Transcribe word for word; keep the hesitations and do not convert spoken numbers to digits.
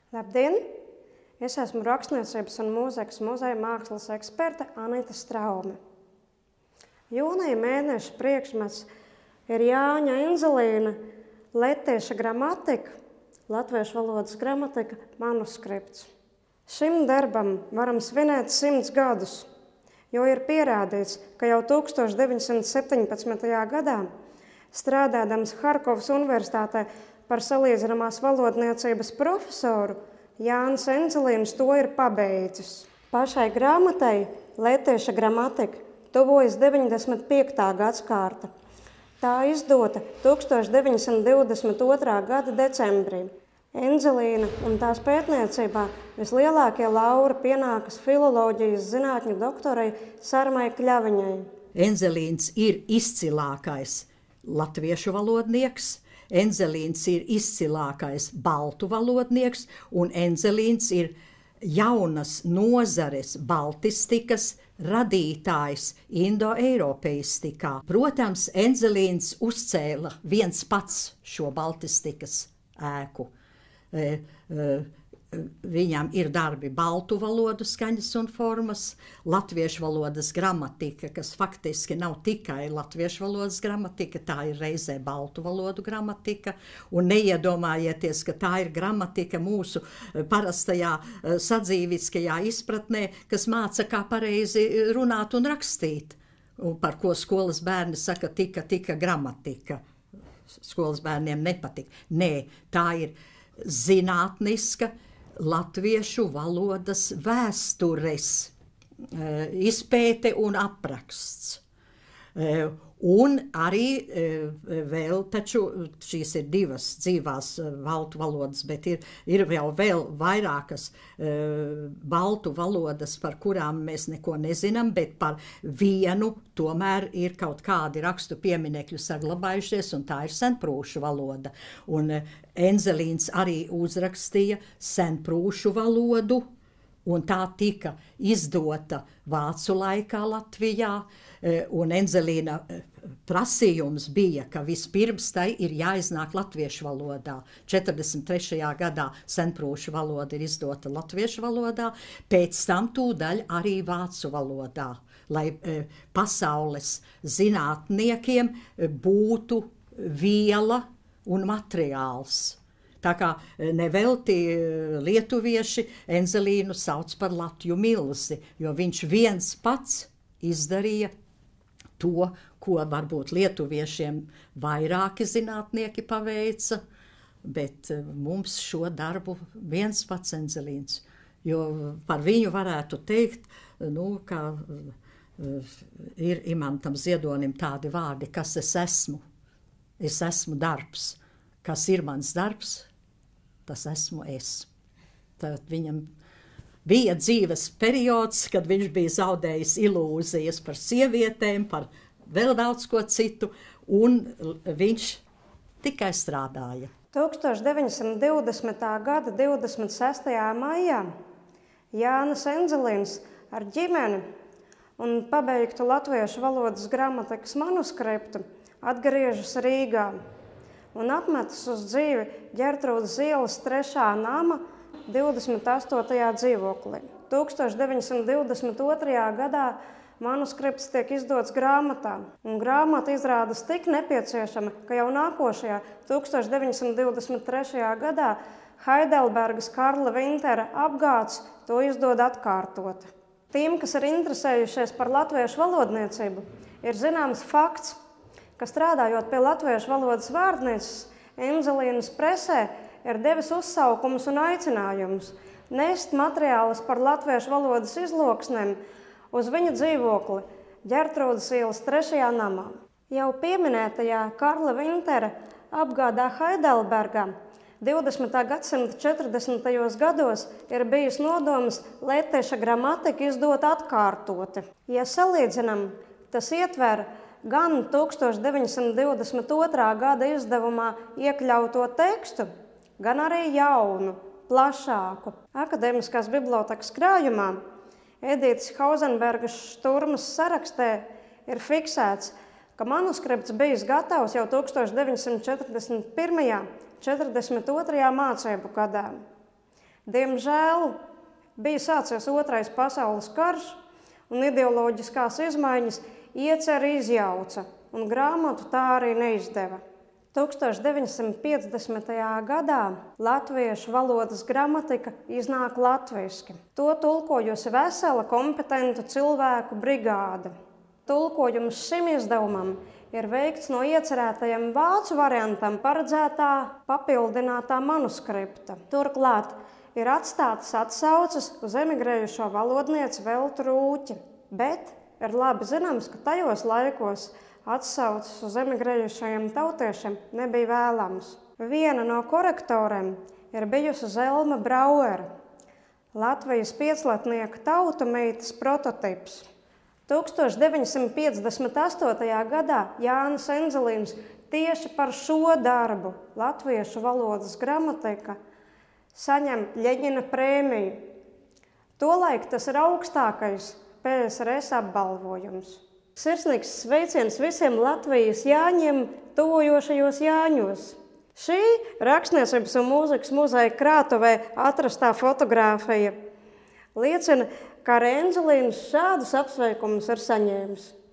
Labdien! Es esmu Rakstniecības un mūzikas muzeja mākslas eksperte Anita Straume. Jūnija mēneša priekšmets ir Jāņa Enzelīna Latviešu gramatika, latviešu valodas gramatika manuskripts. Šim darbam varam svinēt simts gadus, jo ir pierādīts, ka jau tūkstoš deviņsimt septiņpadsmitajā gadā, strādādams Harkovas universitātē par salīdzināmās valodniecības profesoru, Jānis Enzelīns to ir pabeidzis. Pašai grāmatai Latviešu gramatika tuvojas deviņdesmit piektā gadskārta. Tā izdota tūkstoš deviņsimt divdesmit otrā gada decembrī. Enzelīna un tās pētniecībā vislielākie lauri pienākas filoloģijas zinātņu doktorai Sarmai Kļaviņai. Enzelīns ir izcilākais latviešu valodnieks, Enzelīns ir izcilākais baltu valodnieks, un Enzelīns ir jaunas nozares baltistikas radītājs indoeiropeistikā. Protams, Enzelīns uzcēla viens pats šo baltistikas ēku. E, e, Viņam ir darbi baltu valodu skaņas un formas, latviešu valodas gramatika, kas faktiski nav tikai latviešu valodas gramatika, tā ir reizē baltu valodu gramatika, un neiedomājieties, ka tā ir gramatika mūsu parastajā sadzīviskajā izpratnē, kas māca, kā pareizi runāt un rakstīt, un par ko skolas bērni saka tika, tika gramatika. Skolas bērniem nepatika. Nē, tā ir zinātniska latviešu valodas vēstures izpēte un apraksts. Un arī vēl, taču šīs ir divas dzīvās baltu valodas, bet ir, ir jau vēl vairākas baltu valodas, par kurām mēs neko nezinām, bet par vienu tomēr ir kaut kādi rakstu pieminekļu saglabājušies, un tā ir senprūšu valoda. Un Enzelīns arī uzrakstīja senprūšu valodu, un tā tika izdota vācu laikā Latvijā, un Enzelīna prasījums bija, ka vispirms tai ir jāiznāk latviešu valodā. četrdesmit trešajā gadā senprūšu valoda ir izdota latviešu valodā, pēc tam tūdaļ arī vācu valodā, lai pasaules zinātniekiem būtu viela un materiāls. Tā kā nevelti lietuvieši Enzelīnu sauc par Latju milzi, jo viņš viens pats izdarīja to, ko varbūt lietuviešiem vairāki zinātnieki paveica, bet mums šo darbu viens pats Enzelīns, jo par viņu varētu teikt, nu, ka ir Imantam Ziedonim tādi vārdi, kas es esmu, es esmu darbs, kas ir mans darbs, tas esmu es. Tad viņam bija dzīves periods, kad viņš bija zaudējis ilūzijas par sievietēm, par vēl daudz ko citu, un viņš tikai strādāja. tūkstoš deviņsimt divdesmitā gada divdesmit sestajā maijā Jānis Enzelīns ar ģimeni un pabeigtu latviešu valodas gramatikas manuskriptu atgriežas Rīgā un apmetas uz dzīvi Ģertrūdas ielas trešā nama divdesmit astotajā dzīvoklī. tūkstoš deviņsimt divdesmit otrajā gadā manuskripts tiek izdots grāmatā, un grāmata izrādas tik nepieciešama, ka jau nākošajā tūkstoš deviņsimt divdesmit trešajā gadā Heidelbergas Karla Vintera apgāds to izdod atkārtot. Tiem, kas ir interesējušies par latviešu valodniecību, ir zināms fakts, ka strādājot pie latviešu valodas vārdnīcas, Enzelīnas presē ir devis uzsaukumus un aicinājumus nest materiālus par latviešu valodas izloksnēm uz viņa dzīvokli Ģertrūdas ielas trešajā namā. Jau pieminētajā Karla Vintera apgādā Heidelbergā divdesmitā gadsimta četrdesmitajos gados ir bijis nodoms latviešu gramatiku izdot atkārtoti. Ja salīdzinām, tas ietver gan tūkstoš deviņsimt divdesmit otrā gada izdevumā iekļauto tekstu, gan arī jaunu, plašāku. Akadēmiskās bibliotekas krājumā Edītas Hauzenbergas Šturmas sarakstē ir fiksēts, ka manuskripts bijis gatavs jau tūkstoš deviņsimt četrdesmit pirmajā četrdesmit otrajā mācību gadā. Diemžēl bija sācies Otrais pasaules karš, un ideoloģiskās izmaiņas ieceri izjauca, un grāmatu tā arī neizdeva. tūkstoš deviņsimt piecdesmitajā gadā latviešu valodas gramatika iznāk latviski. To tulkojusi vesela kompetentu cilvēku brigāde. Tulkojums šim izdevumam ir veikts no iecerētajam vācu variantam paredzētā papildinātā manuskripta. Turklāt ir atstātas atsauces uz emigrējušo valodnieci Veltu Rūķi, bet ir labi zināms, ka tajos laikos atsauces uz emigrējušajiem tautiešiem nebija vēlams. Viena no korektoriem ir bijusi Zelma Brauere, Latvijas pieclatnieka tautu meitas prototips. tūkstoš deviņsimt piecdesmit astotajā gadā Jānis Enzelīns tieši par šo darbu, latviešu valodas gramatika, saņem Ļeņina prēmiju. Tolaik tas ir augstākais P S R S apbalvojums. Sirsnīgs sveiciens visiem Latvijas Jāņiem tuvojošajos Jāņos. Šī Rakstniecības un mūzikas muzeja krātuvē atrastā fotogrāfija liecina, ka Enzelīns šādus apsveikumus ir saņēmis.